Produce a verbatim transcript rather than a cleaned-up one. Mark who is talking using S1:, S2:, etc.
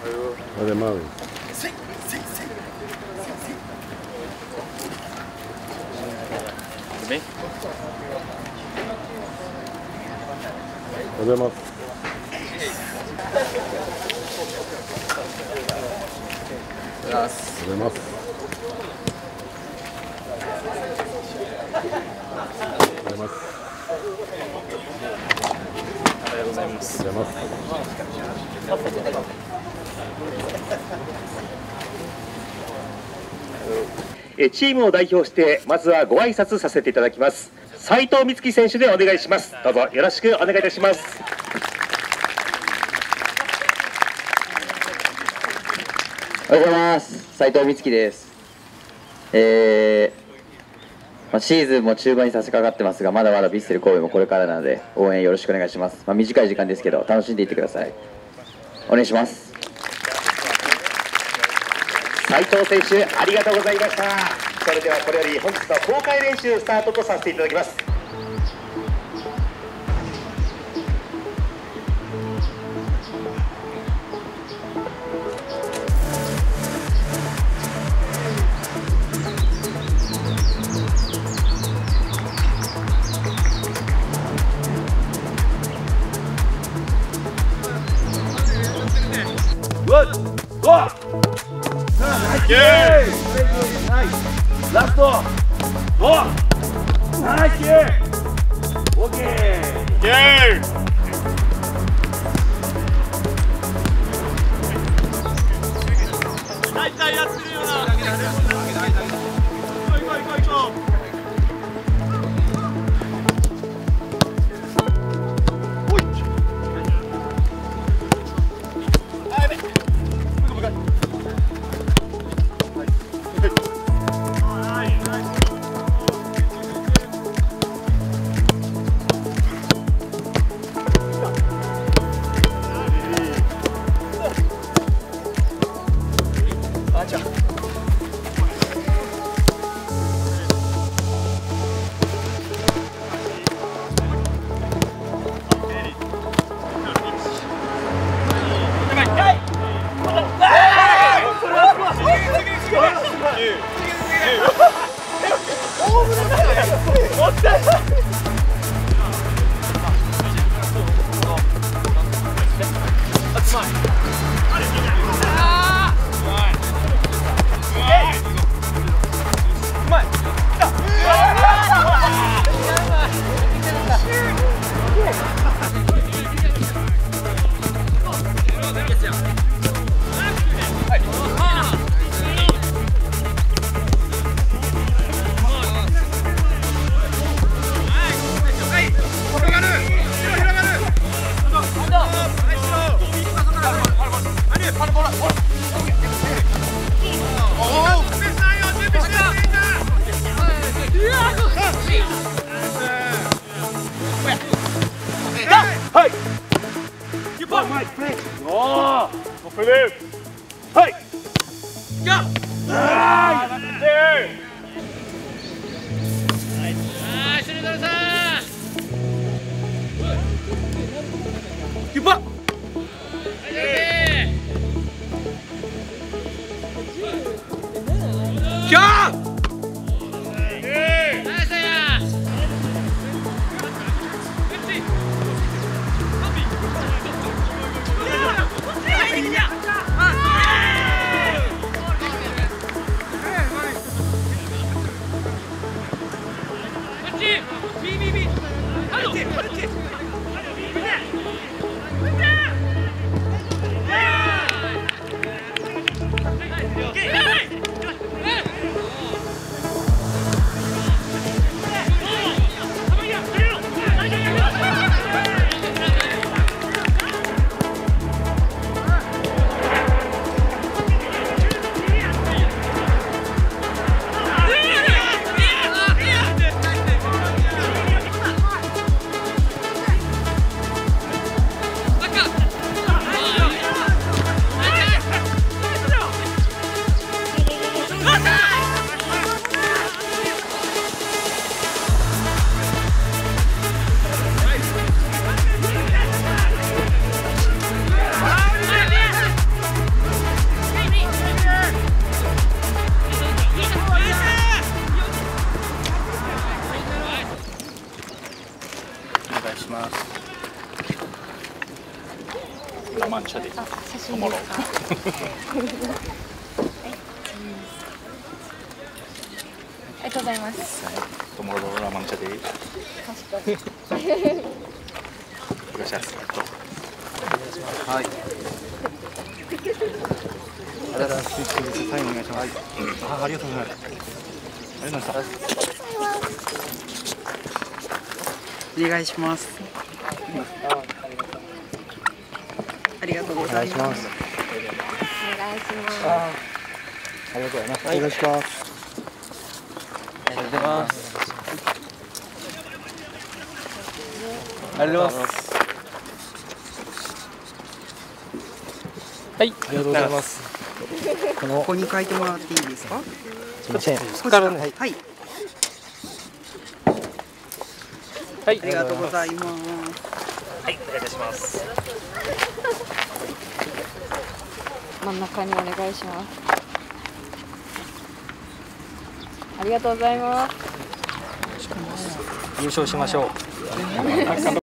S1: おはようございます。おはようございます。おはようございます。おはようございます。
S2: おはようございます。
S3: チームを代表してまずはご挨拶させていただきます。斉藤美月選手でお願いします。どうぞよろしくお願いいたします。
S4: おはようございます。斉藤美月です。えーまあ、シーズンも中盤に差し掛かってますが、まだまだヴィッセル神戸もこれからなので応援よろしくお願いします。まあ、短い時間ですけど楽しんでいってください。お願いします。
S3: 斉藤選手ありがとうございました。それではこれより本日の公開練習スタートとさせていただきます。
S5: ラストごナイスオーケー大体やってるよな。行こう行こう行こう行こう。
S2: ます。
S6: ラマンチャで
S7: あ、写真
S6: もろ
S7: ですか。ありがとうございます。
S6: トモローラマンチャで
S7: かしこまり。
S6: グラシャスと
S2: はい。ありがとうございます。サインお願いします。あ、ありがとうございます。ありがとうございました。お願いします。ありがとうございます。
S7: お願いします。
S2: ありがとうございます。お願いします。ありがとうございます。ありがとうございます。はい、ありがとうございます。このここに書いてもらっていいですか？すみません。ここからね。はい。はい。ありがとうございます。
S3: はい、お願いいたします。
S7: 真ん中にお願いします。ありがとうございます。
S2: 優勝しましょう。